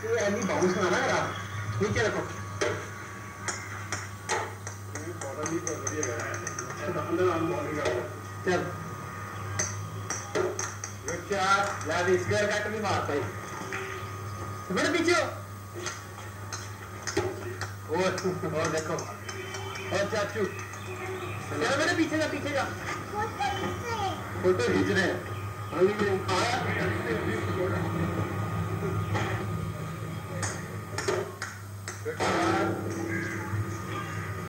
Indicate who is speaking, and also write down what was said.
Speaker 1: ये अभी बाउंस ना ना करा नीचे रखो बॉटल भी तो बढ़िया है अंदर हम बॉडी का चल गुड शॉट यार स्क्वायर कट नहीं मार पाई बड़े पीछे और देखो और चाचू चलो बड़े पीछे जा फोटो खींच रहे हैं